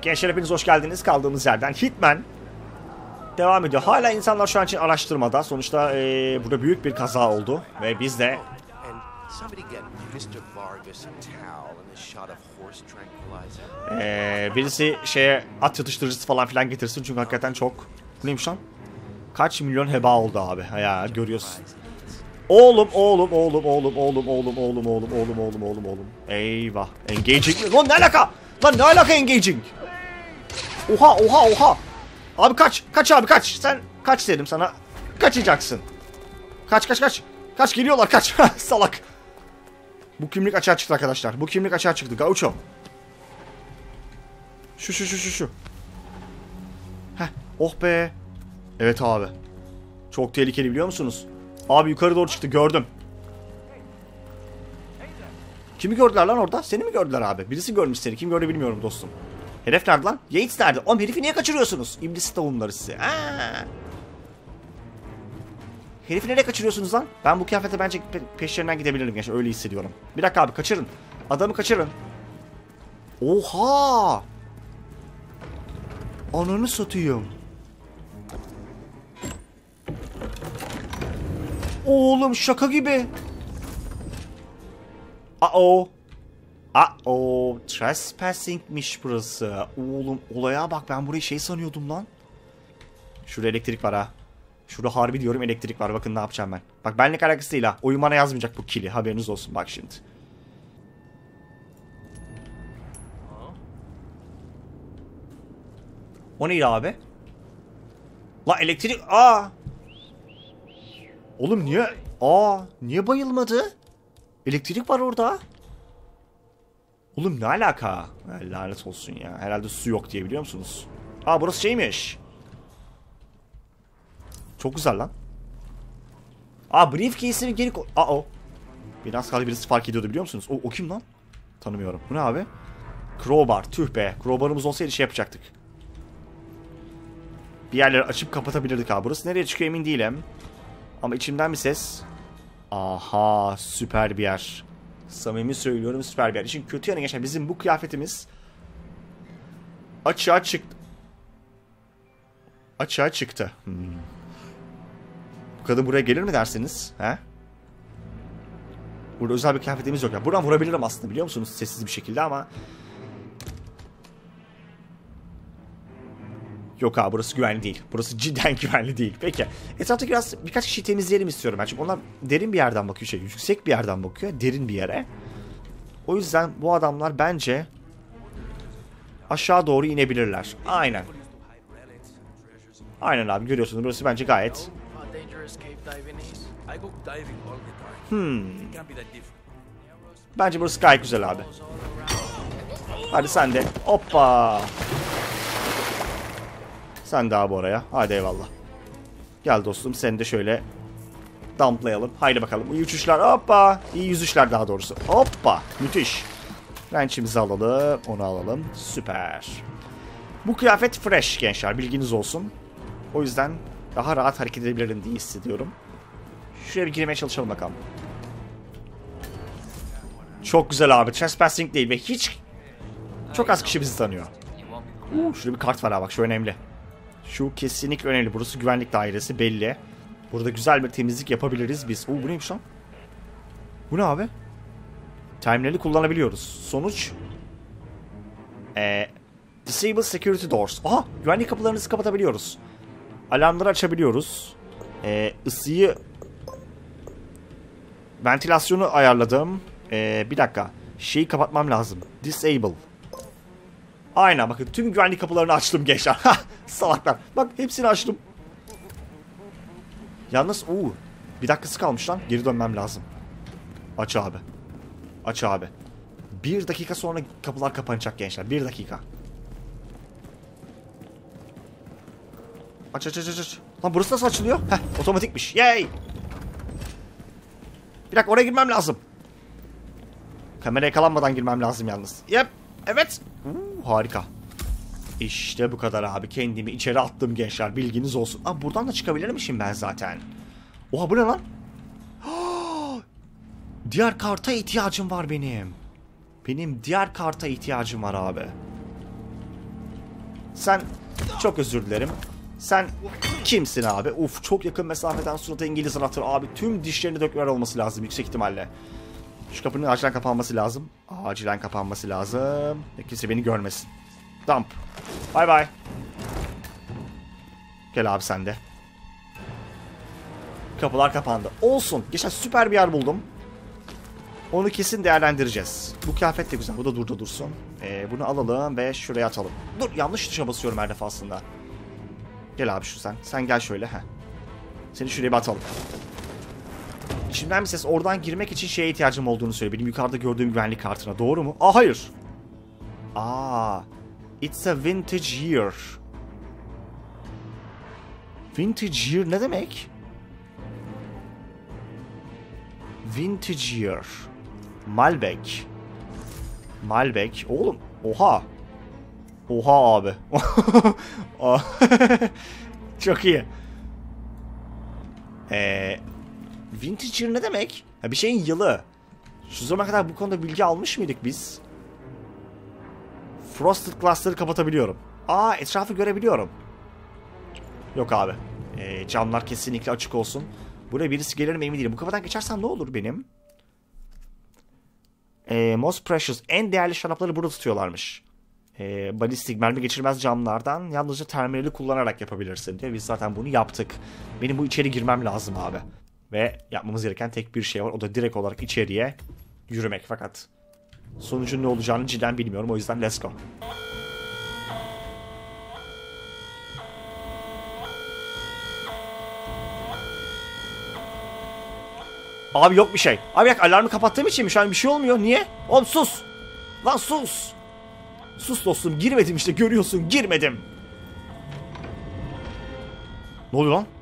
Gençler hepiniz hoş geldiniz. Kaldığımız yerden Hitman devam ediyor. Hala insanlar şu an için araştırmada. Sonuçta burada büyük bir kaza oldu. Ve biz de birisi at yatıştırıcısı falan filan getirsin. Çünkü hakikaten çok... Bu neymiş lan? Kaç milyon heba oldu abi. Ya görüyorsun. Oğlum. Eyvah. Engaging. Lan ne alaka? Lan ne alaka engaging? Oha. Abi kaç. Kaç abi kaç. Sen kaç dedim sana. Kaçacaksın. Kaç. Kaç geliyorlar kaç. Salak. Bu kimlik açığa çıktı arkadaşlar. Bu kimlik açığa çıktı. Gaucho. Şu. Heh. Oh be. Evet abi. Çok tehlikeli biliyor musunuz? Abi yukarı doğru çıktı gördüm. Kimi gördüler lan orada? Seni mi gördüler abi? Birisi görmüş seni. Kim gördü bilmiyorum dostum. Hedef nerede lan? Yates nerede? Oğlum herifi niye kaçırıyorsunuz? İblis tavuğunları size. Herifi nereye kaçırıyorsunuz lan? Ben bu kıyafete bence peşlerinden gidebilirim gençler. Öyle hissediyorum. Bir dakika abi kaçırın. Adamı kaçırın. Oha! Ananı satayım. Oğlum şaka gibi. Trespassing'miş burası. Oğlum olaya bak, ben burayı şey sanıyordum lan. Şurada elektrik var ha. Şurada harbi diyorum elektrik var. Bakın ne yapacağım ben. Bak benlik alakası değil ha. Oyun bana yazmayacak bu kili. Haberiniz olsun bak şimdi. O neydi abi? La elektrik. Oğlum niye? Niye bayılmadı? Elektrik var orada. Oğlum ne alaka? Lanet olsun ya. Herhalde su yok diye biliyor musunuz? Burası şeymiş. Çok güzel lan. Briefcase'ini geri koy. Biraz kaldı birisi fark ediyordu biliyor musunuz? O kim lan? Tanımıyorum. Bu ne abi? Crowbar. Tüh be. Crowbar'ımız olsaydı şey yapacaktık. Bir yerleri açıp kapatabilirdik abi. Burası nereye çıkıyor emin değilim. Ama içimden bir ses. Aha, süper bir yer. Samimi söylüyorum, süper bir yer. İşin kötü yanı geçen bizim bu kıyafetimiz açığa çıktı. Açığa çıktı. Bu kadın buraya gelir mi dersiniz? He? Burada özel bir kıyafetimiz yok ya. Buradan vurabilirim aslında biliyor musunuz? Sessiz bir şekilde ama. Yok abi, burası güvenli değil. Burası cidden güvenli değil. Peki. Etrafta birkaç kişi temizleyelim istiyorum ben. Çünkü onlar derin bir yerden bakıyor. Yüksek bir yerden bakıyor. Derin bir yere. O yüzden bu adamlar bence aşağı doğru inebilirler. Aynen. Aynen abi, görüyorsunuz. Burası bence gayet. Bence burası gayet güzel abi. Hadi sen de. Hoppa. Sen de abi oraya. Hadi eyvallah. Gel dostum, seni de şöyle dumplayalım. Haydi bakalım. İyi uçuşlar. Hoppa. İyi yüzüşler daha doğrusu. Hoppa. Müthiş. Wrench'imizi alalım. Onu alalım. Süper. Bu kıyafet fresh gençler. Bilginiz olsun. O yüzden daha rahat hareket edebilirim diye hissediyorum. Şuraya bir girmeye çalışalım bakalım. Çok güzel abi. Trespassing değil ve hiç... Çok az kişi bizi tanıyor. Şurada bir kart var ha, bak şu önemli. Şu kesinlikle önemli. Burası güvenlik dairesi belli. Burada güzel bir temizlik yapabiliriz biz. Bu neymiş lan? Bu ne abi? Terminali kullanabiliyoruz. Sonuç... Disable security doors. Güvenlik kapılarınızı kapatabiliyoruz. Alarmları açabiliyoruz. Isıyı... Ventilasyonu ayarladım. Bir dakika. Şeyi kapatmam lazım. Disable. Aynen bakın, tüm güvenlik kapılarını açtım gençler. Salaklar. Bak hepsini açtım. Yalnız bir dakikası kalmış lan. Geri dönmem lazım. Aç abi. Aç abi. 1 dakika sonra kapılar kapanacak gençler. 1 dakika. Aç. Lan burası nasıl açılıyor? Otomatikmiş. Yay. Bir dakika, oraya girmem lazım. Kameraya yakalanmadan girmem lazım yalnız. Yep. Evet. Harika. İşte bu kadar abi. Kendimi içeri attım gençler. Bilginiz olsun. Buradan da çıkabilirmişim ben zaten. Oha, bu ne lan? Diğer karta ihtiyacım var benim. Benim diğer karta ihtiyacım var abi. Sen çok özür dilerim. Sen kimsin abi? Uf, çok yakın mesafeden surata İngiliz anahtarı abi. Tüm dişlerini döküver olması lazım yüksek ihtimalle. Şu kapının acilen kapanması lazım. Acilen kapanması lazım. Kimse beni görmesin. Dump. Bay bay. Gel abi sen de. Kapılar kapandı. Olsun. Geçen süper bir yer buldum. Onu kesin değerlendireceğiz. Bu kıyafet de güzel. Bu da burada dursun. Bunu alalım ve şuraya atalım. Dur, yanlış tuşa basıyorum her defasında. Gel abi şu sen. Sen gel şöyle. Heh. Seni şuraya bir atalım. İçimden bir ses oradan girmek için şeye ihtiyacım olduğunu söylüyor. Benim yukarıda gördüğüm güvenlik kartına. Doğru mu? Aa, hayır. Aa, it's a vintage year. Vintage year ne demek? Vintage year. Malbec. Malbec. Oğlum. Oha. Oha abi. Çok iyi. Vintage year ne demek? Ha, bir şeyin yılı. Şu zamana kadar bu konuda bilgi almış mıydık biz? Frosted Glass'ları kapatabiliyorum. Aa, etrafı görebiliyorum. Yok abi. Camlar kesinlikle açık olsun. Buraya birisi gelir mi emin değilim. Bu kapıdan geçersem ne olur benim? Most Precious. En değerli şarapları burada tutuyorlarmış. Balistik mermi geçirmez camlardan yalnızca terminali kullanarak yapabilirsin diyor. Biz zaten bunu yaptık. Benim bu içeri girmem lazım abi. Ve yapmamız gereken tek bir şey var. O da direkt olarak içeriye yürümek. Fakat sonucun ne olacağını cidden bilmiyorum. O yüzden let's go. Abi yok bir şey. Abi bak, alarmı kapattığım için mi? Şu an bir şey olmuyor. Niye? Oğlum sus. Lan sus. Sus dostum. Girmedim işte, görüyorsun. Girmedim. Ne oluyor lan?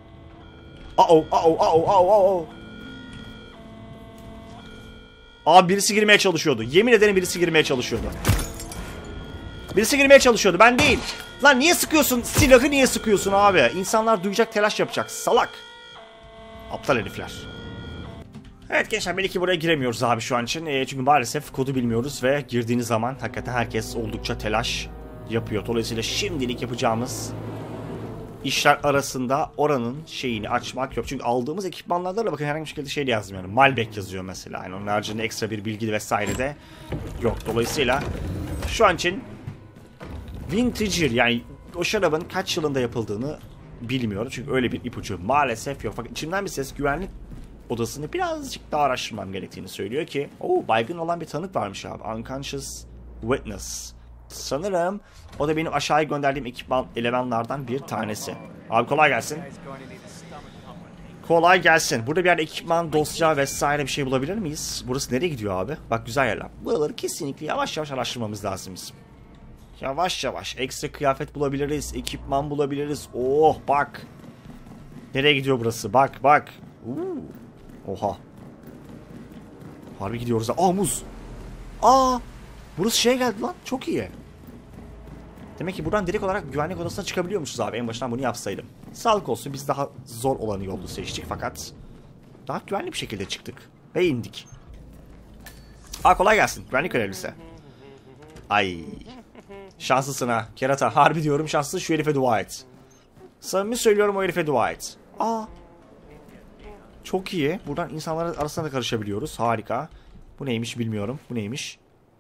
Abi birisi girmeye çalışıyordu. Yemin ederim birisi girmeye çalışıyordu. Birisi girmeye çalışıyordu. Ben değil. Lan niye sıkıyorsun? Silahı niye sıkıyorsun abi? İnsanlar duyacak, telaş yapacak. Salak. Aptal herifler. Evet gençler, belki buraya giremiyoruz abi şu an için. Çünkü maalesef kodu bilmiyoruz ve girdiğiniz zaman hakikaten herkes oldukça telaş yapıyor. Dolayısıyla şimdilik yapacağımız işler arasında oranın şeyini açmak yok. Çünkü aldığımız ekipmanlarda da bakın herhangi bir şekilde şey yazmıyor. Yani Malbec yazıyor mesela. Yani onun haricinde ekstra bir bilgi vesaire de yok. Dolayısıyla şu an için vintage, yani o şarabın kaç yılında yapıldığını bilmiyorum. Çünkü öyle bir ipucu maalesef yok. Fakat içimden bir ses güvenlik odasını birazcık daha araştırmam gerektiğini söylüyor ki baygın olan bir tanık varmış abi. Unconscious Witness. Sanırım o da benim aşağıya gönderdiğim ekipman elemanlardan bir tanesi. Abi kolay gelsin. Kolay gelsin. Burada bir yerde ekipman, dosya vesaire bir şey bulabilir miyiz? Burası nereye gidiyor abi? Bak güzel yerler. Buraları kesinlikle yavaş yavaş araştırmamız lazım bizim. Yavaş yavaş. Ekstra kıyafet bulabiliriz. Ekipman bulabiliriz. Oh bak. Nereye gidiyor burası? Bak bak. Oha. Harbi gidiyoruz. Aa, muz. Aa. Burası şeye geldi lan. Çok iyi. Demek ki buradan direkt olarak güvenlik odasına çıkabiliyormuşuz abi. En baştan bunu yapsaydım. Sağlık olsun, biz daha zor olanı yolu seçtik fakat daha güvenli bir şekilde çıktık. Ve indik. Aa, kolay gelsin. Güvenlik görevlisi. Ay. Şanslısın ha. Kerata. Harbi diyorum şanslısın, şu herife dua et. Samimi söylüyorum, o herife dua et. Aa. Çok iyi. Buradan insanlar arasında da karışabiliyoruz. Harika. Bu neymiş bilmiyorum. Bu neymiş?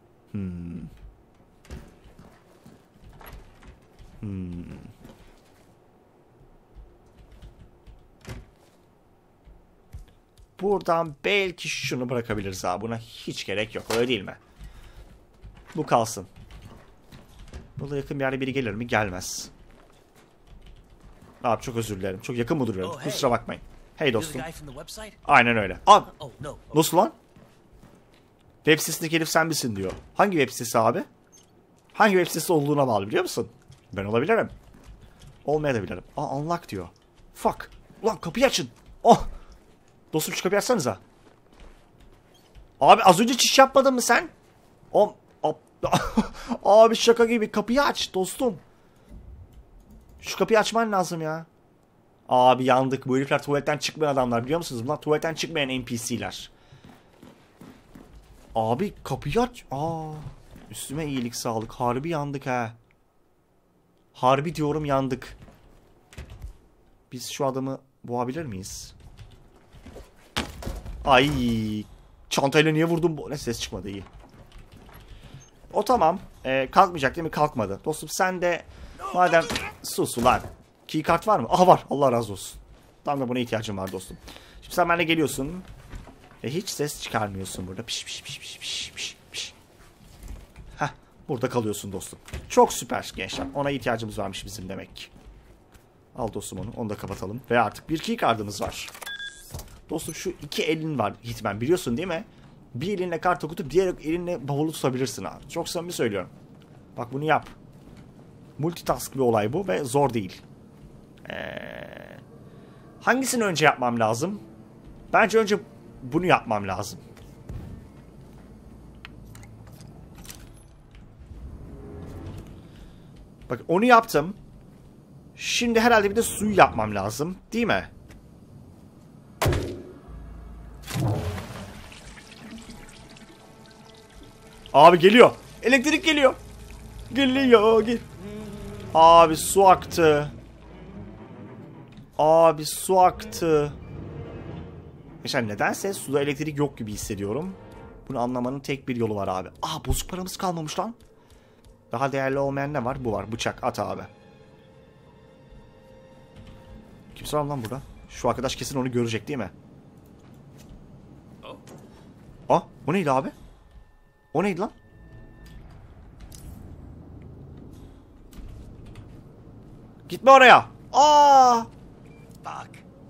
Buradan belki şunu bırakabiliriz abi. Buna hiç gerek yok. Öyle değil mi? Bu kalsın. Burada yakın bir yerde biri gelir mi? Gelmez. Abi çok özür dilerim. Çok yakın mı duruyorum? Kusura bakmayın. Hey dostum. Aynen öyle. Abi. Nasıl lan? Web sitesindeki herif sen misin diyor. Hangi web sitesi abi? Hangi web sitesi olduğuna bağlı, biliyor musun? Ben olabilirim. Olmayabilirim. Aa, unlock diyor. Fuck. Ulan kapıyı açın. Oh. Dostum şu kapıyı açsanıza. Abi az önce çiş yapmadın mı sen? Abi şaka gibi. Kapıyı aç dostum. Şu kapıyı açman lazım ya. Abi yandık. Bu herifler tuvaletten çıkmayan adamlar, biliyor musunuz? Bunlar tuvaletten çıkmayan NPC'ler. Abi kapıyı aç. Aa, üstüme iyilik sağlık. Harbi yandık ha. Harbi diyorum yandık. Biz şu adamı boğabilir miyiz? Ay, çantayla niye vurdum? Ne ses çıkmadı, iyi. O tamam. Kalkmayacak değil mi? Kalkmadı. Dostum sen de madem sus ulan. Keycard var mı? Aha var. Allah razı olsun. Tam da buna ihtiyacım var dostum. Şimdi sen benimle geliyorsun. Hiç ses çıkarmıyorsun burada. Piş piş piş piş piş piş piş. Heh, burada kalıyorsun dostum. Çok süper gençler. Ona ihtiyacımız varmış bizim demek ki. Al dostum onu. Onu da kapatalım. Ve artık bir keycard'ımız var. Dostum şu iki elin var Hitman, biliyorsun değil mi? Bir elinle kart okutup diğer elinle bavulu tutabilirsin abi. Çok samimi söylüyorum. Bak bunu yap. Multitask bir olay bu ve zor değil. Hangisini önce yapmam lazım? Bence önce bunu yapmam lazım. Bak onu yaptım. Şimdi herhalde bir de suyu yapmam lazım. Değil mi? Abi geliyor. Elektrik geliyor. Geliyor. Abi su aktı. Abi su aktı. Mesela nedense suda elektrik yok gibi hissediyorum. Bunu anlamanın tek bir yolu var abi. Aa, bozuk paramız kalmamış lan. Daha değerli olmayan ne var? Bu var. Bıçak. At abi. Kimse var lan burada? Şu arkadaş kesin onu görecek değil mi? Aa, o neydi abi? O neydi lan? Gitme oraya. Aa! Bak.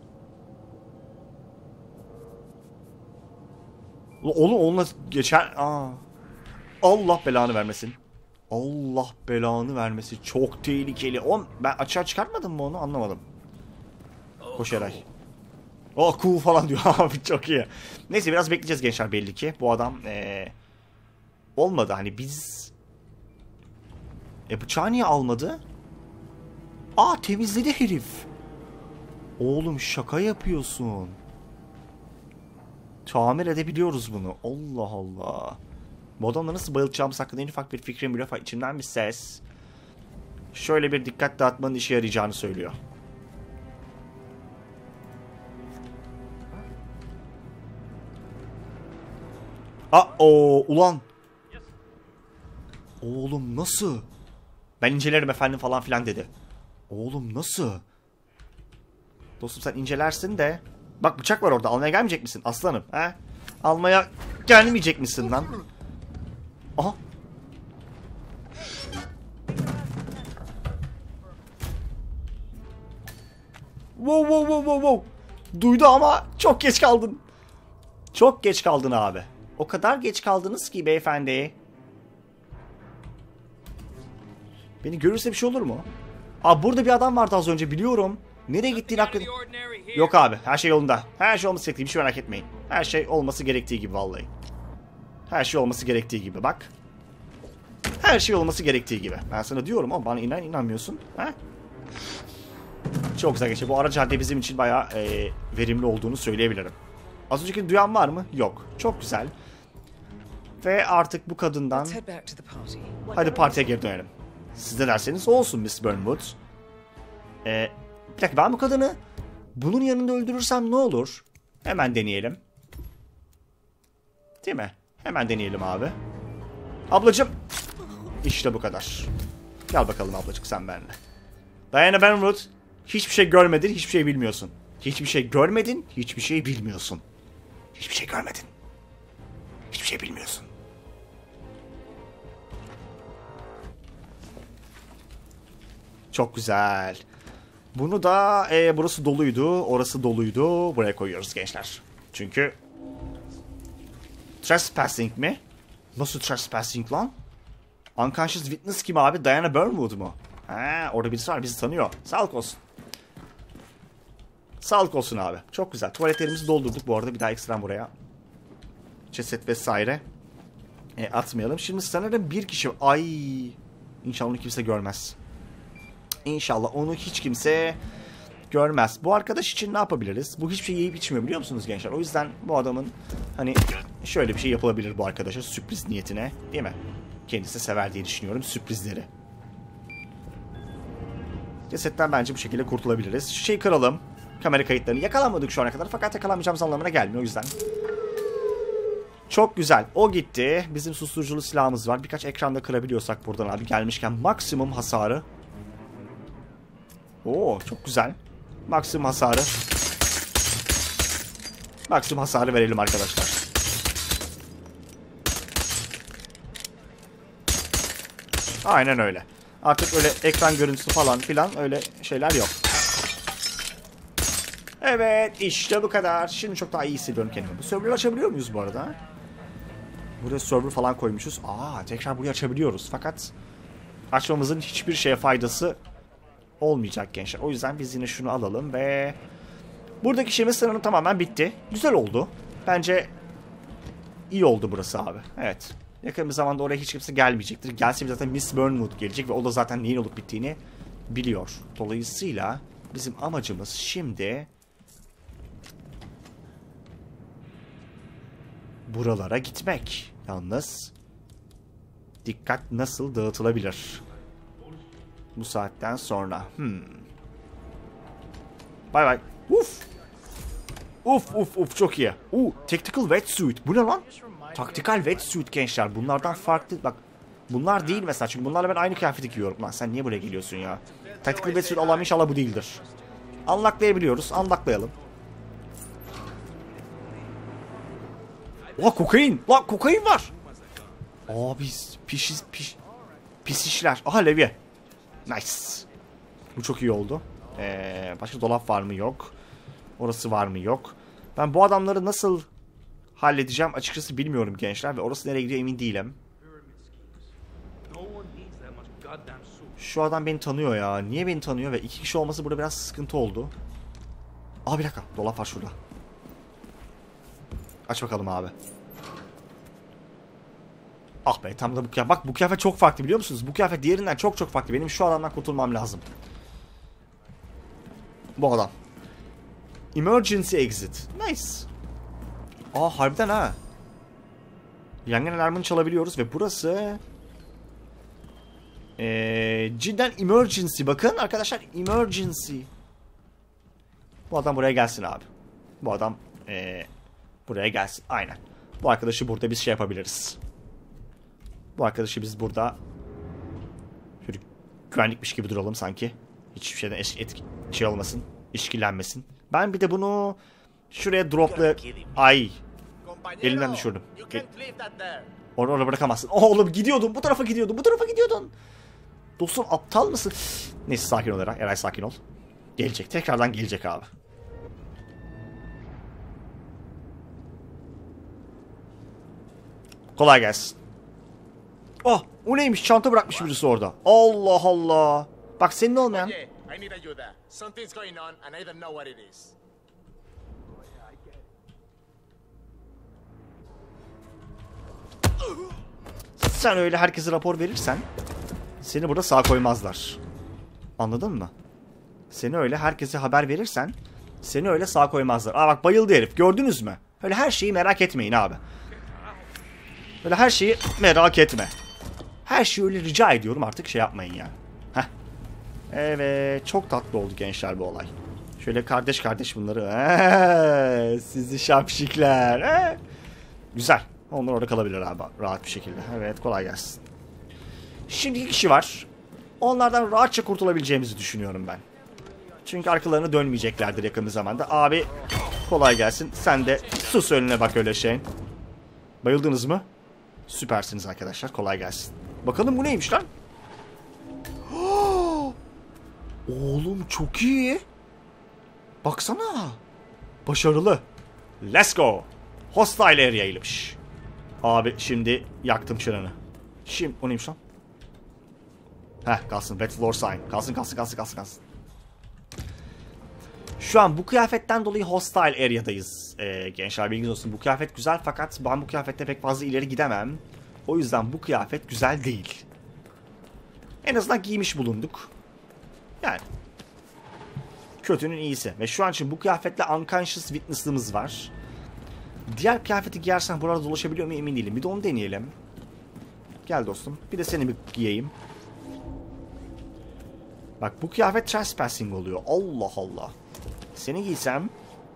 Oğlum onunla geçer. Aa. Allah belanı vermesin. Allah belanı vermesin. Çok tehlikeli. Ben açığa çıkartmadım mı onu? Anlamadım. Koş Eray. Oh cool falan diyor abi, çok iyi. Neyse biraz bekleyeceğiz gençler belli ki. Bu adam olmadı hani biz. Bıçağı niye almadı? Aa, temizledi herif. Oğlum şaka yapıyorsun. Tamir edebiliyoruz bunu. Allah Allah. Bu adamla nasıl bayılacağımız hakkında en ufak bir fikrim bile, içimden bir ses şöyle bir dikkat dağıtmanın işe yarayacağını söylüyor. Ulan. Oğlum nasıl? Ben incelerim efendim falan filan dedi. Oğlum nasıl? Dostum sen incelersin de. Bak bıçak var orada. Almaya gelmeyecek misin aslanım? He? Almaya gelmeyecek misin lan? Aha. Wow wow wow wow wow. Duydu ama çok geç kaldın. Çok geç kaldın abi. O kadar geç kaldınız ki beyefendi. Beni görürse bir şey olur mu? Aa, burada bir adam vardı az önce, biliyorum. Nereye gittiğini hakkında... Yok abi, her şey yolunda. Her şey olması gerektiği, bir şey merak etmeyin. Her şey olması gerektiği gibi vallahi. Her şey olması gerektiği gibi bak. Her şey olması gerektiği gibi. Ben sana diyorum ama bana inanmıyorsun. Ha? Çok güzel geçti. Bu ara cadde bizim için bayağı verimli olduğunu söyleyebilirim. Az önceki duyan var mı? Yok. Çok güzel. Ve artık bu kadından... Hadi partiye geri dönelim. Siz de derseniz olsun Miss Burnwood. Bir dakika, ben bu kadını bunun yanında öldürürsem ne olur? Hemen deneyelim. Değil mi? Hemen deneyelim abi. Ablacım. İşte bu kadar. Gel bakalım ablacık sen benimle. Diana Burnwood. Hiçbir şey görmedin, hiçbir şey bilmiyorsun. Hiçbir şey görmedin, hiçbir şey bilmiyorsun. Hiçbir şey görmedin. Hiçbir şey bilmiyorsun. Çok güzel. Bunu da burası doluydu, orası doluydu. Buraya koyuyoruz gençler. Çünkü trespassing mi? Nasıl trespassing lan? Unconscious Witness kim abi? Diana Burnwood mu? Ha, orada birisi var, bizi tanıyor. Sağlık olsun. Sağlık olsun abi. Çok güzel. Tuvaletlerimizi doldurduk bu arada. Bir daha ekstradan buraya ceset vesaire atmayalım. Şimdi sanırım bir kişi... Ay, İnşallah onu kimse görmez. İnşallah onu hiç kimse görmez. Bu arkadaş için ne yapabiliriz? Bu hiçbir şey yiyip içmiyor, biliyor musunuz gençler? O yüzden bu adamın hani şöyle bir şey yapılabilir bu arkadaşa, sürpriz niyetine, değil mi? Kendisi sever diye düşünüyorum sürprizleri. Cesetten bence bu şekilde kurtulabiliriz. Şu şeyi kıralım. Kamera kayıtlarını yakalanmadık şu ana kadar. Fakat yakalanmayacağımız anlamına gelmiyor o yüzden. Çok güzel. O gitti. Bizim susturuculu silahımız var. Birkaç ekranda kırabiliyorsak buradan abi. Gelmişken maksimum hasarı. Oo, çok güzel. Maksimum hasarı. Maksimum hasarı verelim arkadaşlar. Aynen öyle. Artık öyle ekran görüntüsü falan filan öyle şeyler yok. Evet, işte bu kadar. Şimdi çok daha iyi hissediyorum kendimi. Bu server'ı açabiliyor muyuz bu arada? Buraya server falan koymuşuz. Tekrar burayı açabiliyoruz. Fakat açmamızın hiçbir şeye faydası olmayacak gençler. O yüzden biz yine şunu alalım ve buradaki işimiz sanırım tamamen bitti. Güzel oldu. Bence iyi oldu burası abi. Evet. Yakın bir zamanda oraya hiç kimse gelmeyecektir. Gelse zaten Miss Burnwood gelecek ve o da zaten neyin olup bittiğini biliyor. Dolayısıyla bizim amacımız şimdi buralara gitmek. Yalnız dikkat nasıl dağıtılabilir? Bu saatten sonra. Bay bay. Uf. Uf çok iyi. Tactical wetsuit. Bu ne lan? Taktikal wetsuit gençler. Bunlardan farklı. Bak bunlar değil mesela. Çünkü bunlarla ben aynı kıyafeti giyiyorum. Lan sen niye buraya geliyorsun ya? Tactical wetsuit Allah'ım inşallah bu değildir. Unlocklayabiliyoruz. Unlocklayalım. Kokain. Lan kokain var. Abi pis işler. Aha levye. Nice. Bu çok iyi oldu. Başka dolap var mı? Yok. Orası var mı? Yok. Ben bu adamları nasıl halledeceğim açıkçası bilmiyorum gençler. Ve orası nereye gidiyor emin değilim. Şu adam beni tanıyor ya. Niye beni tanıyor? Ve 2 kişi olması burada biraz sıkıntı oldu. Bir dakika. Dolap var şurada. Aç bakalım abi. Ah be tam da bu kıyafet. Bak bu kıyafet çok farklı biliyor musunuz? Bu kıyafet diğerinden çok farklı. Benim şu adamdan kurtulmam lazım. Bu adam. Emergency exit. Nice. Harbiden ha. Yangın alarmını çalabiliyoruz ve burası cidden emergency. Bakın arkadaşlar emergency. Bu adam buraya gelsin abi. Bu adam buraya gelsin. Aynen. Bu arkadaşı burada biz şey yapabiliriz. Bu arkadaşı biz burada şöyle güvenlikmiş gibi duralım sanki. Hiçbir şeyden şey olmasın. İşkillenmesin. Ben bir de bunu şuraya dropla... Ay. Elimden düşürdüm. Orada bırakamazsın. Oğlum gidiyordun. Bu tarafa gidiyordun. Bu tarafa gidiyordun. Dostum aptal mısın? Neyse sakin ol Eray. Eray sakin ol. Gelecek. Tekrardan gelecek abi. Kolay gelsin. O neymiş? Çanta bırakmış birisi orada. Allah Allah. Bak senin olmayan. Sen öyle herkese rapor verirsen seni burada sağ koymazlar. Anladın mı? Seni öyle herkese haber verirsen seni öyle sağ koymazlar. Bak bayıldı herif. Gördünüz mü? Öyle her şeyi merak etmeyin abi. Öyle her şeyi merak etme. Her şeyi öyle rica ediyorum artık şey yapmayın ya. Evet çok tatlı oldu gençler bu olay. Şöyle kardeş bunları. Sizi şapşikler. Güzel. Onlar orada kalabilir abi rahat bir şekilde. Evet kolay gelsin. Şimdi 2 kişi var. Onlardan rahatça kurtulabileceğimizi düşünüyorum ben. Çünkü arkalarını dönmeyeceklerdir yakın bir zamanda. Abi kolay gelsin. Sen de sus önüne bak öyle şey. Bayıldınız mı? Süpersiniz arkadaşlar. Kolay gelsin. Bakalım bu neymiş lan? Oğlum çok iyi. Baksana. Başarılı. Let's go. Hostile area'ymış. Abi şimdi yaktım çırağını. Şimdi o neymiş lan? Kalsın. Red floor sign. Kalsın. Şu an bu kıyafetten dolayı hostile area'dayız. Gençler bilginiz olsun. Bu kıyafet güzel fakat ben bu kıyafette pek fazla ileri gidemem. O yüzden bu kıyafet güzel değil. En azından giymiş bulunduk. Yani. Kötünün iyisi. Ve şu an için bu kıyafetle unconscious witness'lığımız var. Diğer kıyafeti giyersen burada dolaşabiliyor mu emin değilim. Bir de onu deneyelim. Gel dostum. Bir de seni bir giyeyim. Bak bu kıyafet trespassing oluyor. Allah Allah. Seni giysem.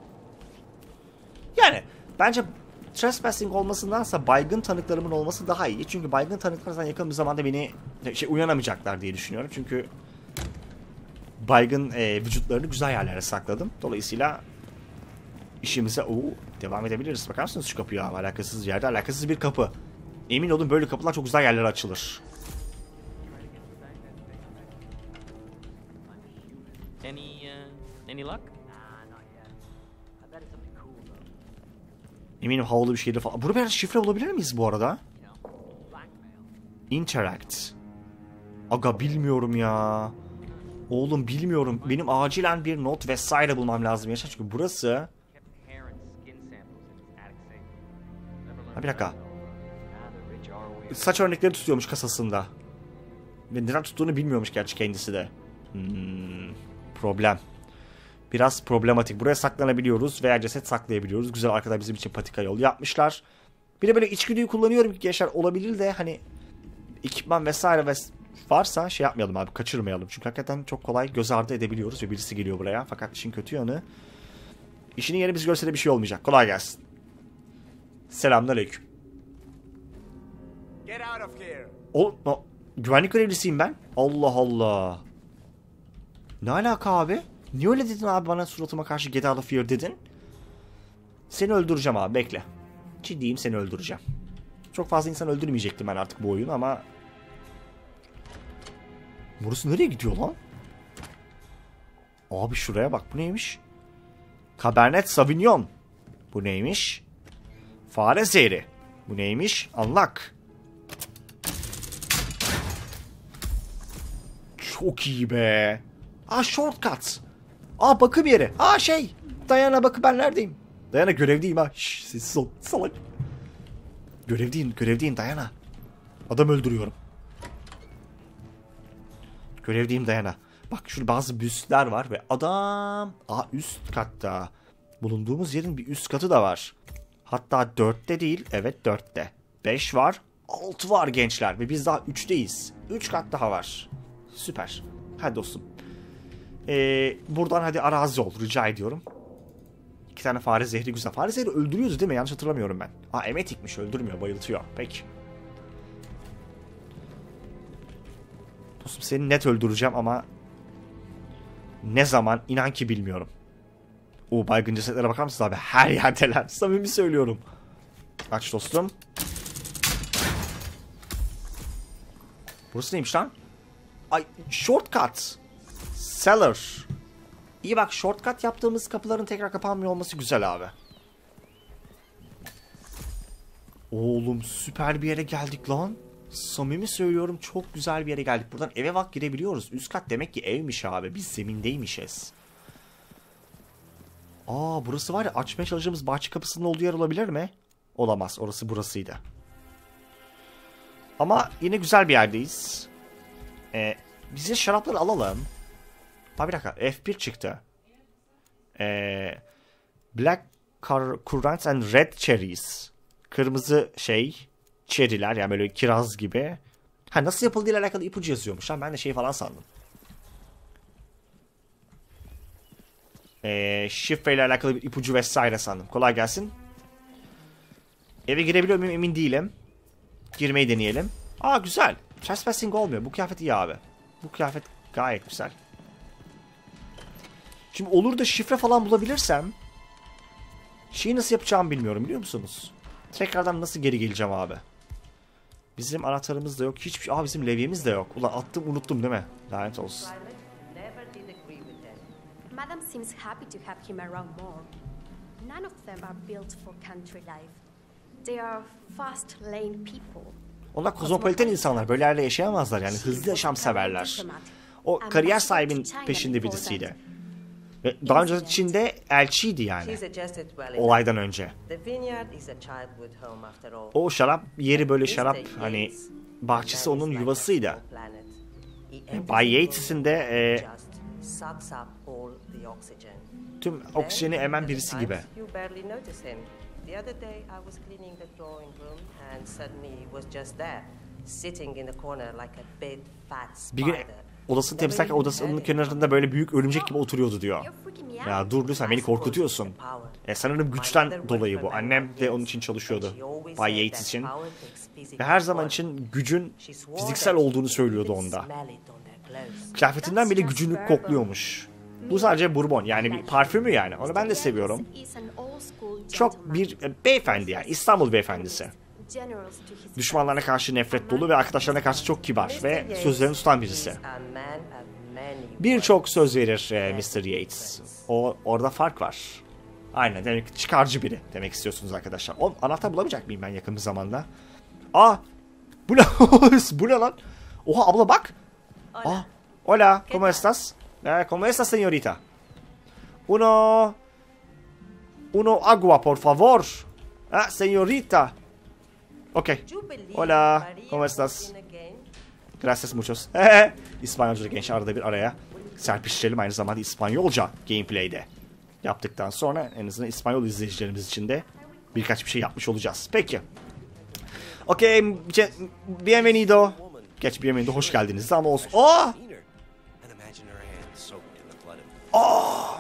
Yani bence trespassing olmasındansa baygın tanıklarımın olması daha iyi. Çünkü baygın tanıklardan yakın bir zamanda beni uyanamayacaklar diye düşünüyorum. Çünkü baygın vücutlarını güzel yerlere sakladım. Dolayısıyla işimize devam edebiliriz. Bakar mısınız şu kapıya? Alakasız yerde alakasız bir kapı. Emin olun böyle kapılar çok güzel yerlere açılır. Any luck? Eminim havalı bir şeydir falan. Burada biraz şifre bulabilir miyiz bu arada? Interact. Aga bilmiyorum ya. Oğlum bilmiyorum. Benim acilen bir not vesaire bulmam lazım. Yaşa çünkü burası... Ha bir dakika. Saç örnekleri tutuyormuş kasasında. Ve neden tuttuğunu bilmiyormuş gerçi kendisi de. Problem. Biraz problematik. Buraya saklanabiliyoruz veya ceset saklayabiliyoruz. Güzel arkadaşlar bizim için patika yol yapmışlar. Bir de böyle içgüdüyü kullanıyorum ki gençler olabilir de hani ekipman vesaire varsa şey yapmayalım abi, kaçırmayalım. Çünkü hakikaten çok kolay göz ardı edebiliyoruz ve birisi geliyor buraya. Fakat işin kötü yanı işinin yeri biz görse de bir şey olmayacak. Kolay gelsin. Selamünaleyküm. Güvenlik görevlisiyim ben. Allah Allah. Ne alaka abi? Niye öyle dedin abi bana, suratıma karşı get out of here dedin? Seni öldüreceğim abi, bekle. Ciddiyim, seni öldüreceğim. Çok fazla insan öldürmeyecektim ben artık bu oyunu ama... Burası nereye gidiyor lan? Abi şuraya bak, bu neymiş? Cabernet Sauvignon. Bu neymiş? Fare zehri. Bu neymiş? Unlock. Çok iyi be. Shortcut. Bakım yeri. Dayana bakı, ben neredeyim? Dayana görevdeyim ha. Şşş, sessiz ol salak. Görevdeyim Dayana. Adam öldürüyorum. Görevdeyim Dayana. Bak şurada bazı büstler var ve adam... üst katta. Bulunduğumuz yerin bir üst katı da var. Hatta 4'te değil, evet 4'te. 5 var, 6 var gençler ve biz daha 3'teyiz. 3 kat daha var. Süper. Hadi dostum. Buradan hadi arazi ol rica ediyorum. 2 tane fare zehri güzel. Fare zehri öldürüyoruz değil mi? Yanlış hatırlamıyorum ben. Emetikmiş, öldürmüyor, bayıltıyor. Peki. Dostum seni net öldüreceğim ama ne zaman inan ki bilmiyorum. Baygın cesetlere bakar mısınız abi? Her yerdeler. Samimi söylüyorum. Aç dostum. Burası neymiş lan? Shortcut. Cellar. İyi bak, shortcut yaptığımız kapıların tekrar kapanmıyor olması güzel abi. Oğlum süper bir yere geldik lan. Samimi söylüyorum, çok güzel bir yere geldik. Buradan eve bak girebiliyoruz. Üst kat demek ki evmiş abi. Biz zemindeymişiz. Burası var ya, açmaya çalıştığımız bahçe kapısının olduğu yer olabilir mi? Olamaz. Orası burasıydı. Ama yine güzel bir yerdeyiz. Bize şarapları alalım. Bir dakika. F1 çıktı. Black currants and red cherries. Kırmızı cherry'ler yani böyle kiraz gibi. Nasıl yapıldığıyla alakalı ipucu yazıyormuş. Ben de falan sandım. Şifreyle alakalı bir ipucu vesaire sandım. Kolay gelsin. Eve girebiliyor muyum emin değilim. Girmeyi deneyelim. Güzel. Trespassing olmuyor. Bu kıyafet iyi abi. Bu kıyafet gayet güzel. Şimdi olur da şifre falan bulabilirsem nasıl yapacağımı bilmiyorum, biliyor musunuz? Tekrardan nasıl geri geleceğim abi? Bizim anahtarımız da yok. Hiçbir şey. Bizim levyemiz de yok. Ulan attım unuttum değil mi? Lanet olsun. Madam seems happy to have him around more. None of them are built for country life. They are fast lane people. Onlar kozmopoliten insanlar. Böyle yerlerde yaşayamazlar yani. Hızlı yaşam severler. O kariyer sahibinin peşinde birisiydi. Ve daha önce Çin'de elçiydi yani. Olaydan önce. O şarap yeri böyle şarap bahçesi onun yuvasıydı. Bay Yates'in de tüm oksijeni emen birisi gibi. Bir gün odasını temizlerken odasının kenarında böyle büyük örümcek gibi oturuyordu diyor. You're freaking me out. Ya dur lütfen beni korkutuyorsun. Sanırım güçten dolayı bu. Annem de onun için çalışıyordu. Bay Yates için. Ve her zaman için gücün fiziksel olduğunu söylüyordu onda. Kıyafetinden bile gücünü kokluyormuş. Bu sadece bourbon, yani bir parfümü yani. Onu ben de seviyorum. Çok bir beyefendi yani, İstanbul beyefendisi. Düşmanlarına karşı nefret dolu ve arkadaşlarına karşı çok kibar ve sözlerini tutan birisi. Birçok söz verir Mr. Yates. Orada fark var. Aynen, demek ki çıkarcı biri demek istiyorsunuz arkadaşlar. O anahtar bulamayacak mıyım ben yakın bir zamanda? Aa! Bu ne? Bu ne lan? Oha abla bak! Aa! Hola, ¿cómo estás? ¿Cómo estás, señorita? Uno agua, por favor. Señorita. Okay. Hola, ¿cómo estás? Gracias muchos. İspanyolca genç arada bir araya serpiştirelim, aynı zamanda İspanyolca gameplay'de yaptıktan sonra en azından İspanyol izleyicilerimiz için de birkaç bir şey yapmış olacağız. Peki. Okay, bienvenido. Geç bienvenido, hoş geldiniz ama olsun. Oh! Oh!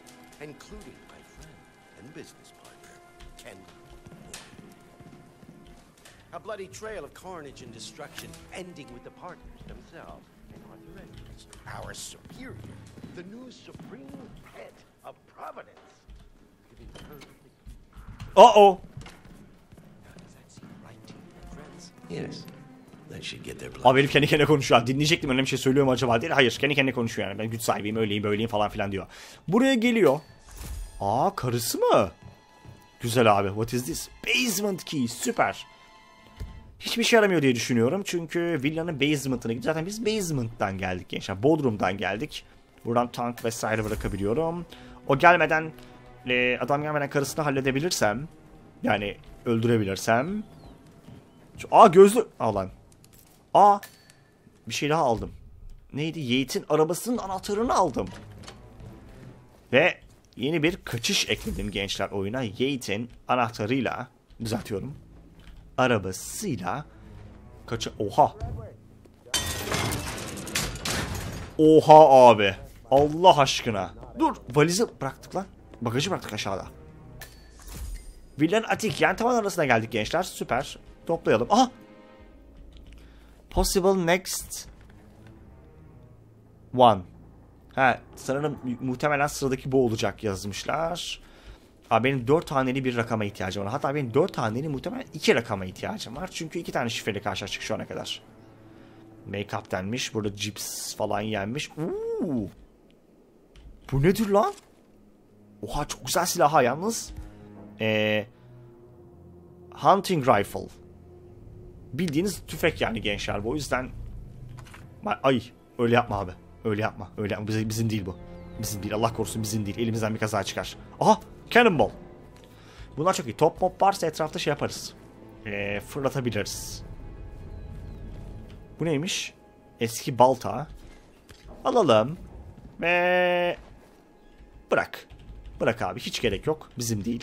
A bloody trail of carnage and destruction, ending with the partners themselves and Arthur Edwards, our superior, the new supreme head of Providence. Uh-oh. Does that seem right to you, friends? Yes. That should get their blood. Abi herif kendi kendine konuşuyor. Dinleyecektim, öyle bir şey söylüyor mu acaba değil. Hayır, kendi kendine konuşuyor yani. Ben güç sahibiyim, öyleyim, böyleyim falan filan diyor. Buraya geliyor. Aa, karısı mı? Güzel abi. What is this? Basement key. Süper. Hiçbir şey yaramıyor diye düşünüyorum. Çünkü villanın basement'ına gidiyor. Zaten biz basement'tan geldik gençler. Bodrum'dan geldik. Buradan tank vesaire bırakabiliyorum. O gelmeden, adam gelmeden karısını halledebilirsem, yani öldürebilirsem. Aa, gözlü. Al lan. Aa, bir şey daha aldım. Neydi? Yate'in arabasının anahtarını aldım. Ve yeni bir kaçış ekledim gençler oyuna. Yate'in anahtarıyla, düzeltiyorum, arabasıyla Oha. Oha abi. Allah aşkına. Dur, valizi bıraktık lan. Bagajı bıraktık aşağıda. Villanın atik yani tavan arasına geldik gençler. Süper. Toplayalım. Aha. Possible next one. Sanırım muhtemelen sıradaki bu olacak yazmışlar. Benim 4 haneli bir rakama ihtiyacım var. Hatta benim 4 haneli muhtemelen 2 rakama ihtiyacım var. Çünkü 2 tane şifreyle karşılaştık şu ana kadar. Make-up denmiş. Burada cips falan yenmiş. Bu nedir lan? Oha, çok güzel silah ha yalnız. Hunting rifle. Bildiğiniz tüfek yani gençler. O yüzden... Ay, öyle yapma abi. Öyle yapma. Öyle yapma. Bizim değil bu. Bizim değil. Allah korusun, bizim değil. Elimizden bir kaza çıkar. Aha! Cannonball. Bunlar çok iyi. Top mop varsa etrafta şey yaparız. Fırlatabiliriz. Bu neymiş? Eski balta. Alalım. Ve... Bırak. Bırak abi. Hiç gerek yok. Bizim değil.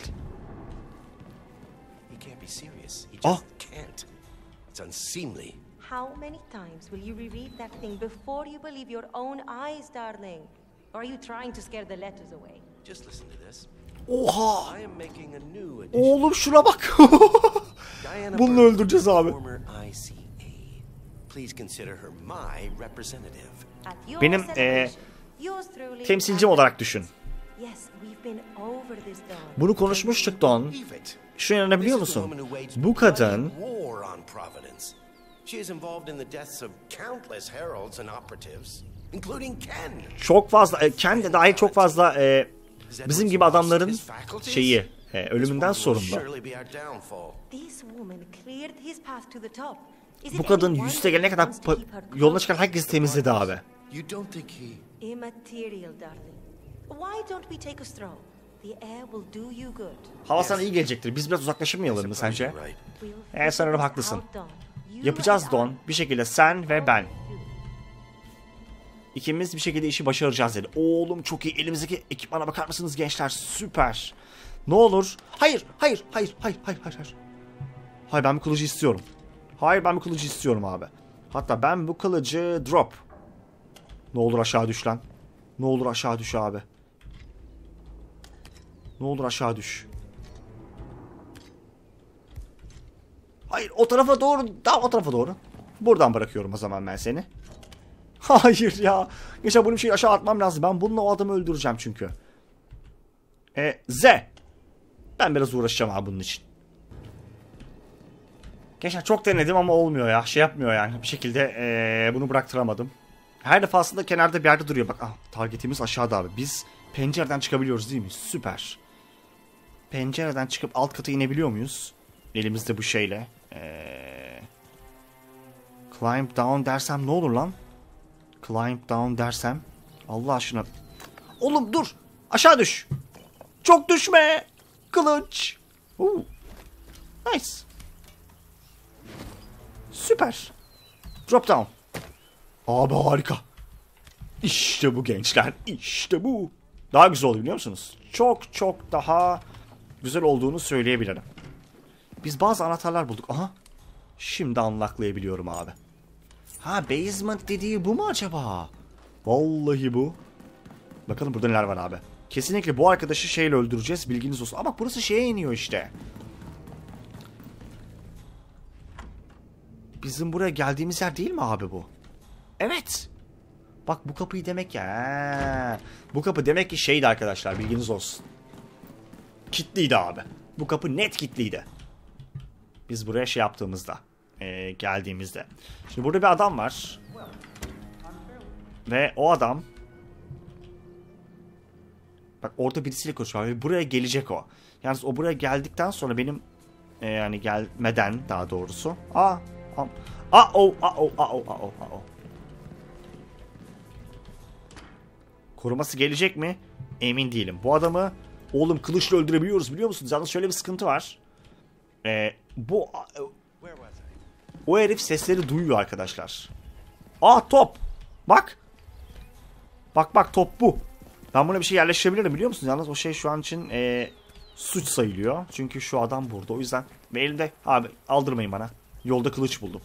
Ah! It's unseemly. How many times will you reread that thing before you believe your own eyes, darling? Or are you trying to scare the letters away? Just listen to this. Oha! I am making a new edition. Oğlum şuna bak. Bunu öldüreceğiz abi. Former ICA. Please consider her my representative. At your Benim, celebration, yours truly, temsilcim olarak düşün. Yes, we've been over this, Dawn. Bunu konuşmuştuk Don. Leave it. Şuna inanabiliyor This is the musun? woman who waged Bu kadın bloody war on Providence. She is involved in the deaths of countless heralds and operatives, including Ken. çok fazla, Ken de dahil çok fazla bizim gibi adamların şeyi, ölümünden sorumlu. This woman cleared his path to the top. Bu kadın üste gelene kadar yoluna çıkan herkesi temizledi abi. You don't think he... Immaterial, darling. Why don't we take a stroll? The air will do you good. Hava sana iyi gelecektir. Biz biraz uzaklaşmayalım mı sence? Sanırım haklısın. Yapacağız Don. Bir şekilde sen ve ben. İkimiz bir şekilde işi başaracağız dedi. Oğlum çok iyi. Elimizdeki ekipmana bakar mısınız gençler? Süper. Ne olur. Hayır. Hayır ben bu kılıcı istiyorum. Hayır ben bu kılıcı istiyorum abi. Hatta ben bu kılıcı drop. Ne olur aşağı düş lan. Ne olur aşağı düş abi. Ne olur aşağı düş. Hayır o tarafa doğru. Daha o tarafa doğru. Buradan bırakıyorum o zaman ben seni. Hayır ya. Geçen bunu bir şey aşağı atmam lazım. Ben bununla o adamı öldüreceğim çünkü. Z. Ben biraz uğraşacağım abi bunun için. Geçen çok denedim ama olmuyor ya. Şey yapmıyor yani. Bir şekilde bunu bıraktıramadım. Her defasında kenarda bir yerde duruyor. Bak targetimiz aşağıda abi. Biz pencereden çıkabiliyoruz değil mi? Süper. Pencereden çıkıp alt kata inebiliyor muyuz? Elimizde bu şeyle. Climb down dersem ne olur lan? Climb down dersem. Allah aşkına. Oğlum dur. Aşağı düş. Çok düşme. Kılıç. Nice. Süper. Drop down. Abi harika. İşte bu gençler. İşte bu. Daha güzel oldu biliyor musunuz? Çok çok daha güzel olduğunu söyleyebilirim. Biz bazı anahtarlar bulduk. Aha. Şimdi unlocklayabiliyorum abi. Ha basement dediği bu mu acaba? Vallahi bu. Bakalım burada neler var abi. Kesinlikle bu arkadaşı şeyle öldüreceğiz. Bilginiz olsun. Ama burası şeye iniyor işte. Bizim buraya geldiğimiz yer değil mi abi bu? Evet. Bak bu kapıyı demek ya. Bu kapı demek ki şeydi arkadaşlar. Bilginiz olsun. Kilitliydi abi. Bu kapı net kilitliydi. Biz buraya şey yaptığımızda. Geldiğimizde. Şimdi burada bir adam var. Ve o adam. Bak orada birisiyle konuşuyor. Ve buraya gelecek o. Yalnız o buraya geldikten sonra benim yani gelmeden daha doğrusu. Koruması gelecek mi? Emin değilim. Bu adamı oğlum kılıçla öldürebiliyoruz biliyor musunuz? Yalnız şöyle bir sıkıntı var. O herif sesleri duyuyor arkadaşlar. Top. Bak. Bak top bu. Ben buna bir şey yerleştirebilirim biliyor musunuz? Yalnız o şey şu an için suç sayılıyor. Çünkü şu adam burada o yüzden. Ve elimde abi aldırmayın bana. Yolda kılıç buldum.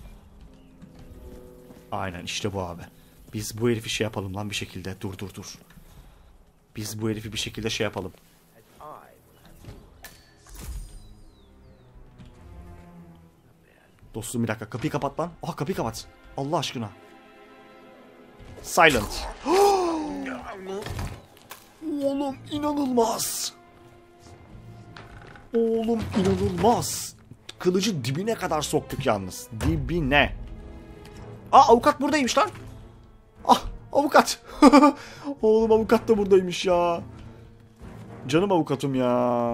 Aynen işte bu abi. Biz bu herifi şey yapalım lan bir şekilde. Dur. Biz bu herifi bir şekilde şey yapalım. Dostum bir dakika kapıyı kapat lan. Kapıyı kapat. Allah aşkına. Silent. Oğlum inanılmaz. Oğlum inanılmaz. Kılıcı dibine kadar soktuk yalnız. Dibine. Avukat buradaymış lan. Avukat. Oğlum avukat da buradaymış ya. Canım avukatım ya.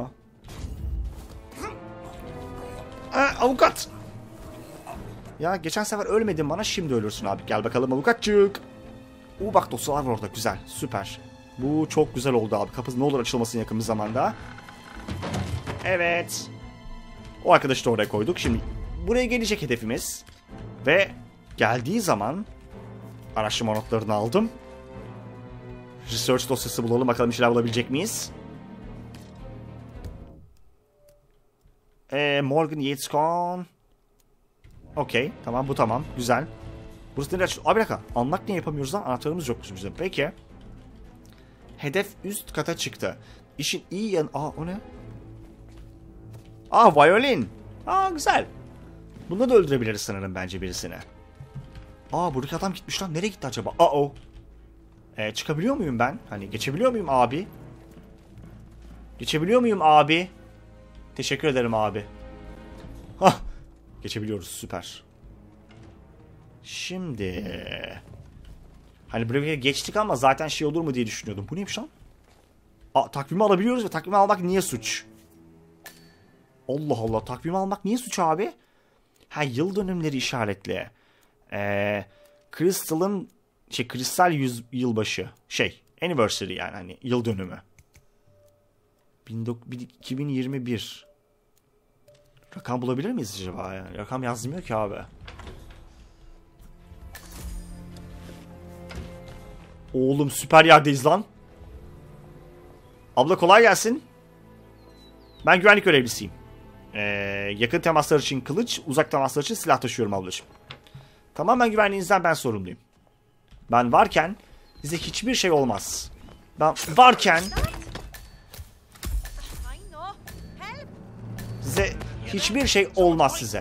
Avukat. Ya geçen sefer ölmedin bana şimdi ölürsün abi. Gel bakalım avukatçık. Bak dosyalar var orada güzel süper. Bu çok güzel oldu abi. Kapı ne olur açılmasın yakın bir zamanda. Evet. O arkadaşı da oraya koyduk. Şimdi buraya gelecek hedefimiz. Ve geldiği zaman araştırma notlarını aldım. Research dosyası bulalım. Bakalım bir şeyler bulabilecek miyiz? Morgan Yates Con. Okey. Tamam bu tamam. Güzel. Burası nereye açılıyor? Bir dakika. Unlock niye yapamıyoruz lan? Anahtarımız yok bizim. Peki. Hedef üst kata çıktı. İşin iyi yanı... O ne? Violin. Güzel. Bunda da öldürebiliriz sanırım bence birisini. Buradaki adam gitmiş lan. Nereye gitti acaba? Çıkabiliyor muyum ben? Hani geçebiliyor muyum abi? Geçebiliyor muyum abi? Teşekkür ederim abi. Geçebiliyoruz. Süper. Şimdi... Hani buraya geçtik ama zaten şey olur mu diye düşünüyordum. Bu neymiş lan? Takvimi alabiliyoruz ve takvimi almak niye suç? Allah Allah. Takvimi almak niye suç abi? Yıl dönümleri işaretli. Crystal'ın Kristal yılbaşı. Anniversary yani hani yıl dönümü. 2021. Rakam bulabilir miyiz acaba yani? Rakam yazmıyor ki abi. Oğlum süper yerdeyiz lan. Abla kolay gelsin. Ben güvenlik görevlisiyim. Yakın temaslar için kılıç, uzak temaslar için silah taşıyorum ablacığım. Tamamen güvenliğinizden ben sorumluyum. Ben varken Size hiçbir şey olmaz. Ben varken size hiçbir şey olmaz size.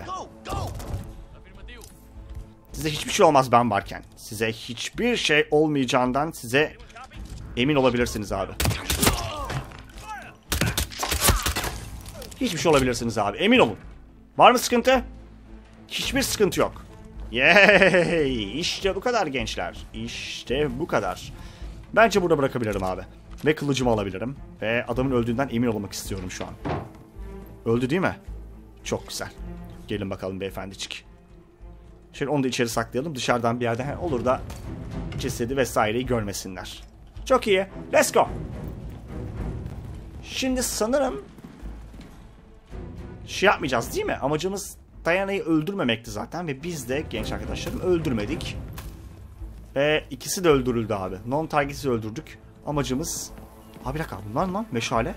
Size hiçbir şey olmaz ben varken. Size hiçbir şey olmayacağından size emin olabilirsiniz abi. Hiçbir şey olabilirsiniz abi. Emin olun. Var mı sıkıntı? Hiçbir sıkıntı yok. Yey! İşte bu kadar gençler. İşte bu kadar. Bence burada bırakabilirim abi. Ve kılıcımı alabilirim. Ve adamın öldüğünden emin olmak istiyorum şu an. Öldü değil mi? Çok güzel. Gelin bakalım beyefendicik. Şöyle onu da içeri saklayalım. Dışarıdan bir yerden olur da cesedi vesaireyi görmesinler. Çok iyi. Let's go. Şimdi sanırım şey yapmayacağız değil mi? Amacımız Diana'yı öldürmemekti zaten ve biz de genç arkadaşlarım öldürmedik. Ve ikisi de öldürüldü abi. Non-target'i öldürdük. Amacımız... Abi bir dakika bunlar mı? Meşale.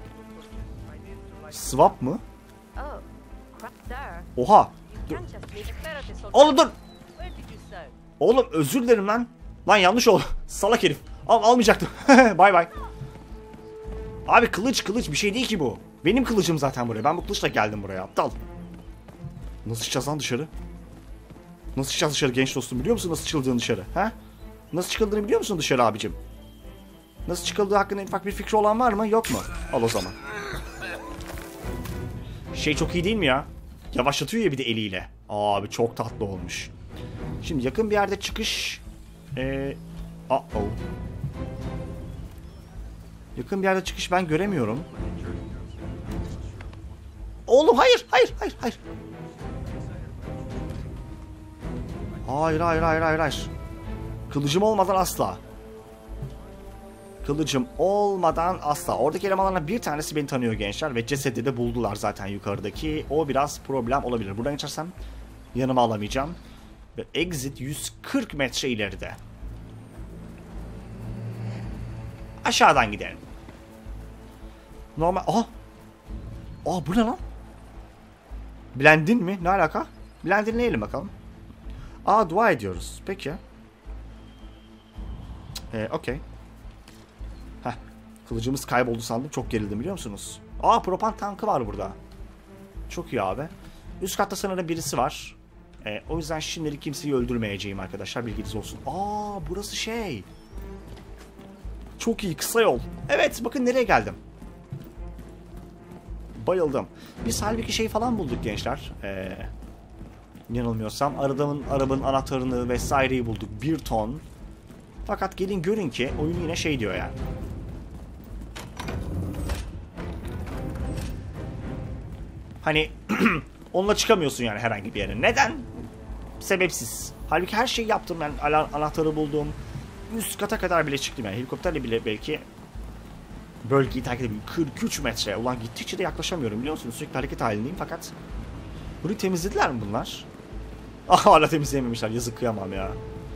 Swap mı? Oh, crap there. Oha. You can't just leave it there to solve. Oğlum dur. Where did you sew? Oğlum özür dilerim lan. Lan yanlış oldu. Salak herif. Almayacaktım. Bay bay. Abi kılıç bir şey değil ki bu. Benim kılıcım zaten buraya. Ben bu kılıçla geldim buraya. Aptal. Nasıl çıkacağız lan dışarı? Nasıl çıkacağız dışarı genç dostum? Biliyor musun nasıl çıkıldığını dışarı? He? Nasıl çıkıldığını biliyor musun dışarı abicim? Nasıl çıkıldığı hakkında en ufak bir fikri olan var mı? Yok mu? Al o zaman. Şey çok iyi değil mi ya? Yavaşlatıyor ya bir de eliyle. Abi çok tatlı olmuş. Şimdi yakın bir yerde çıkış... Yakın bir yerde çıkış ben göremiyorum. Oğlum hayır. Hayır. Kılıcım olmadan asla. Oradaki elemanlardan bir tanesi beni tanıyor gençler ve cesedi de buldular zaten yukarıdaki. O biraz problem olabilir. Buradan geçersem yanıma alamayacağım. Ve exit 140 metre ileride. Aşağıdan gidelim. Normal... Aha! Bu ne lan? Blendin mi? Ne alaka? Blendinleyelim bakalım. Dua ediyoruz. Peki. Okey. Kılıcımız kayboldu sandım. Çok gerildim biliyor musunuz? Propan tankı var burada. Çok iyi abi. Üst katta sanırım birisi var. O yüzden şimdilik kimseyi öldürmeyeceğim arkadaşlar. Bilginiz olsun. Burası şey. Çok iyi. Kısa yol. Evet bakın nereye geldim. Bayıldım. Biz halbuki şey falan bulduk gençler. Yanılmıyorsam arabanın anahtarını vesaireyi bulduk. 1 ton. Fakat gelin görün ki oyun yine şey diyor yani. Hani onunla çıkamıyorsun yani herhangi bir yere. Neden? Sebepsiz. Halbuki her şeyi yaptım ben. Anahtarı buldum. Üst kata kadar bile çıktım yani. Helikopterle bile belki bölgeyi terk edebilirim. 43 metre. Ulan gittikçe de yaklaşamıyorum biliyor musunuz? Sürekli hareket halindeyim fakat burayı temizlediler mi bunlar? Hala temizleyememişler. Yazık kıyamam ya.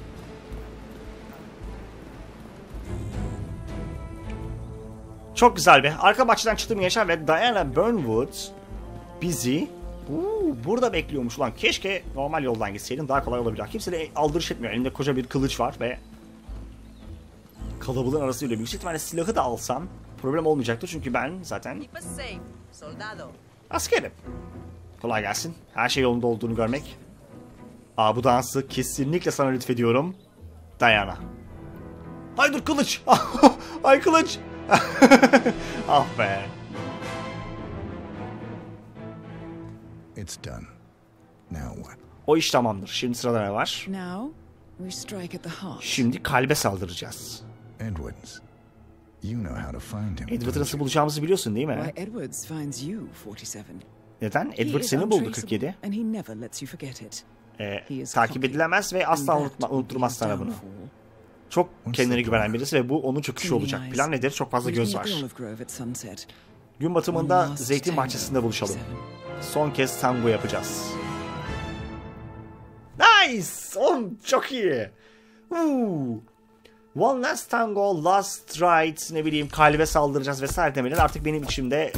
Çok güzel be. Arka bahçeden çıktım gençler ve Diana Burnwood bizi burada bekliyormuş. Ulan keşke normal yoldan gitseydim daha kolay olabilir. Kimse de aldırış etmiyor. Elinde koca bir kılıç var ve kalabalığın arasıyla büyük ihtimalle silahı da alsam problem olmayacaktır. Çünkü ben zaten askerim. Kolay gelsin. Her şey yolunda olduğunu görmek. Bu dansı kesinlikle sana lütfediyorum. Diana. Ay dur kılıç. Ay kılıç. Be. It's done. Now what? O iş tamamdır. Şimdi sırada ne var? Now we strike at the heart. Şimdi kalbe saldıracağız. Edwards. You know how to find him. Edward'ı nasıl bulacağımızı biliyorsun değil mi? Why Edwards finds you, 47. Neden? Edward seni buldu 47. And he never lets you forget it. Takip edilemez ve asla unutturmaz sana bunu. Çok kendine güvenen birisi ve bu onun çöküşü olacak. Plan nedir? Çok fazla göz var. Gün batımında zeytin bahçesinde buluşalım. Son kez tango yapacağız. Nice! Çok iyi. One last tango, last ride, ne bileyim kalbe saldıracağız vesaire demeler artık benim içimde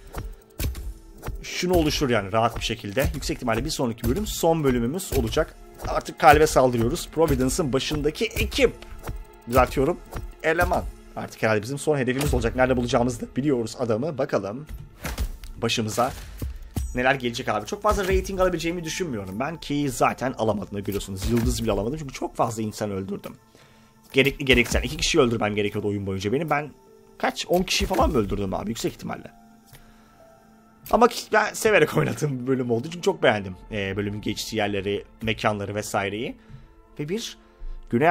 şunu oluşur yani rahat bir şekilde. Yüksek ihtimalle bir sonraki bölüm son bölümümüz olacak. Artık kalbe saldırıyoruz. Providence'ın başındaki ekip. Düzeltiyorum. Eleman. Artık herhalde bizim son hedefimiz olacak. Nerede bulacağımızı da biliyoruz adamı. Bakalım başımıza neler gelecek abi. Çok fazla rating alabileceğimi düşünmüyorum ben ki zaten alamadım biliyorsunuz. Yıldız bile alamadım çünkü çok fazla insan öldürdüm. Gerekli gereksen 2 kişiyi öldürmem gerekiyordu oyun boyunca benim. Ben kaç 10 kişiyi falan mı öldürdüm abi yüksek ihtimalle. Ama ben severek oynadığım bir bölüm oldu çünkü çok beğendim bölümün geçtiği yerleri, mekanları vesaireyi. Ve bir Güney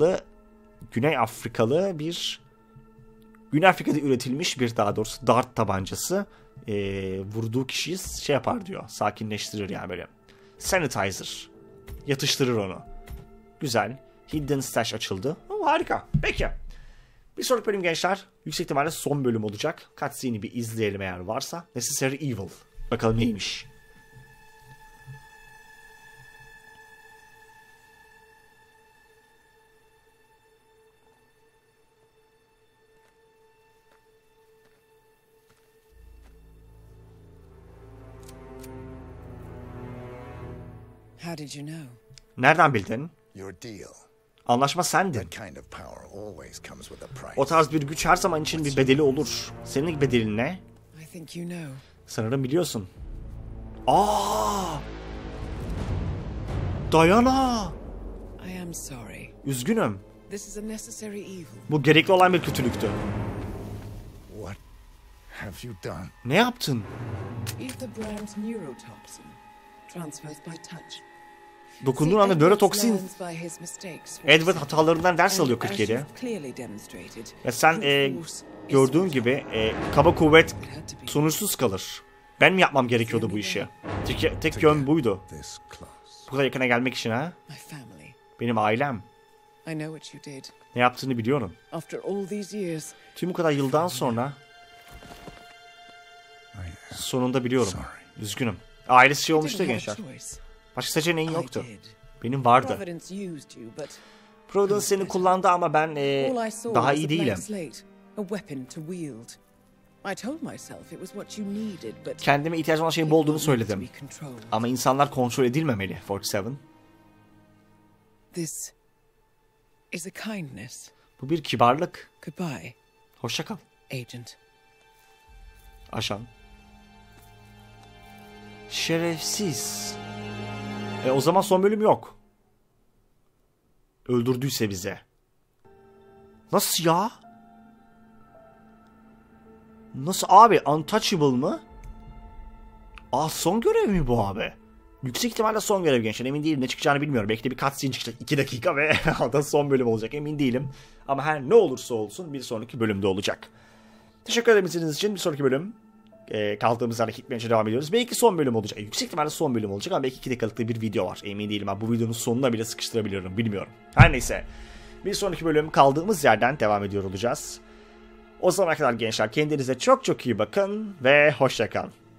Afrika'da üretilmiş bir daha doğrusu dart tabancası vurduğu kişiyi şey yapar diyor. Sakinleştirir yani böyle. Sanitizer. Yatıştırır onu. Güzel. Hidden Stash açıldı. Harika. Peki. Bir sonraki bölüm gençler. Yüksek ihtimalle son bölüm olacak. Cutscene'i bir izleyelim eğer varsa. Necessary Evil. Bakalım neymiş. How did you know? Nereden bildin? Your deal. Anlaşma sendin. That kind of power always comes with a price. O tarz bir güç her zaman için bir bedeli olur. Senin bedelin ne? I think you know. Sanırım biliyorsun. Aa! Diana! I am sorry. Üzgünüm. This is a necessary evil. Bu gerekli olan bir kötülüktü. What have you done? Ne yaptın? Ether brand neurotoxin transfers by touch. Dokunduğun anda nörotoksin. Edward hatalarından ders alıyor 47. Ve sen gördüğün gibi kaba kuvvet sonuçsuz kalır. Ben mi yapmam gerekiyordu bu işi? Tek yön buydu. Bu kadar yakına gelmek için ha? Benim ailem. Ne yaptığını biliyorum. Tüm bu kadar yıldan sonra sonunda biliyorum. Üzgünüm. Ailesi şey olmuştu gençler. Başka seçeneğin yoktu. Benim vardı. Providence seni kullandı ama ben daha iyi değilim. Kendime ihtiyacım olan şeyin olduğunu söyledim. Ama insanlar kontrol edilmemeli, 47. Bu bir kibarlık. Hoşça kal. Aşan. Şerefsiz. O zaman son bölüm yok. Öldürdüyse bize. Nasıl ya? Nasıl abi? Untouchable mı? Son görev mi bu abi? Yüksek ihtimalle son görev gençler. Emin değilim ne çıkacağını bilmiyorum. Belki de bir cutscene çıkacak. 2 dakika ve da son bölüm olacak. Emin değilim. Ama her ne olursa olsun bir sonraki bölümde olacak. Teşekkür ederim izlediğiniz için. Bir sonraki bölüm kaldığımız yerden gitmeye devam ediyoruz. Belki son bölüm olacak. Yüksek ihtimalle son bölüm olacak ama belki 2 dakikalık bir video var. Emin değilim. Bu videonun sonuna bile sıkıştırabiliyorum. Bilmiyorum. Her neyse. Bir sonraki bölüm kaldığımız yerden devam ediyor olacağız. O zamana kadar gençler kendinize çok çok iyi bakın ve hoşça kalın.